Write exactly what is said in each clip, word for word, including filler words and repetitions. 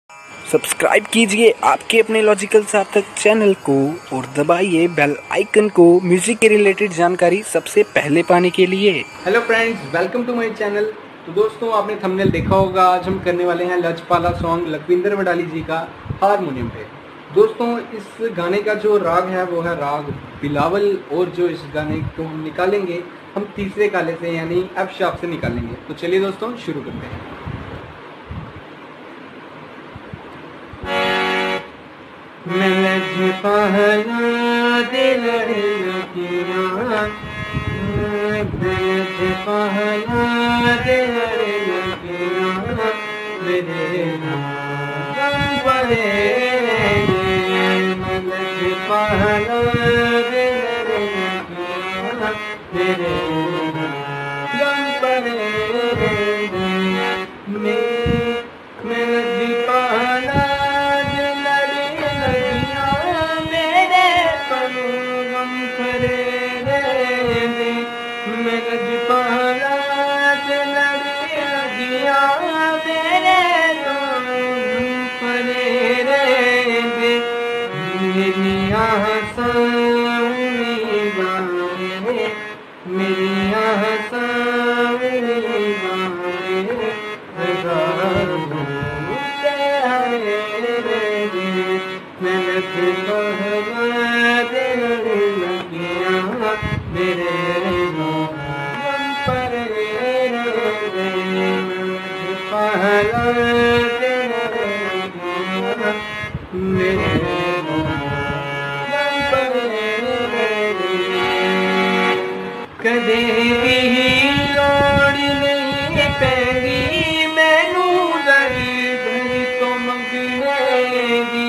Subscribe कीजिए आपके अपने लॉजिकल सार्थक चैनल को और दबाइए बेल आइकन को म्यूजिक के रिलेटेड जानकारी सबसे पहले पाने के लिए। Hello friends, welcome to my channel. तो दोस्तों, आपने थंबनेल देखा होगा, आज हम करने वाले हैं लचपाला सॉन्ग लखविंदर वडाली जी का हारमोनियम पे। दोस्तों, इस गाने का जो राग है वो है राग बिलावल, और जो इस गाने को हम निकालेंगे हम तीसरे काले से यानी एफ शार्प से निकालेंगे। तो चलिए दोस्तों शुरू करते हैं। कदे भी लोड़ नहीं पैंदी मैनू दर्द तो मंगने दी।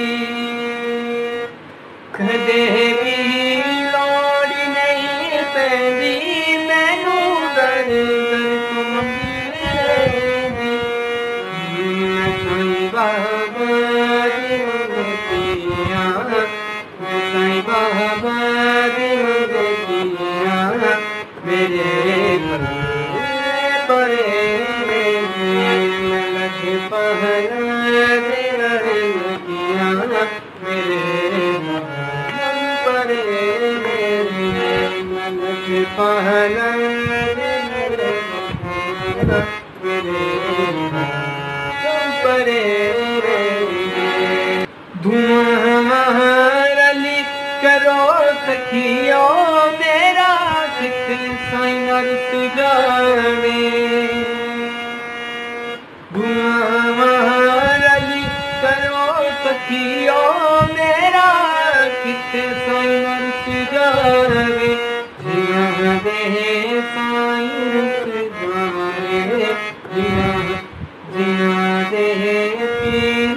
कदे भी लोड़ नहीं पैंदी मैनू दर्द तो मंगने दी। मैं साईं बाबा दी मंगतियां, मैं साईं बाबा दी मंगतियां, मेरे परे मैं लचपाला तेरा लगिया, मेरे परे मैं लचपाला मेरे परे धुआं रली करो सखियो मेरा साईं रुस जावे। धुआं रली करो सखियो मेरा किथे साईं रुस जावे। जिया दे साईं रुस जावे, जिया जिया दे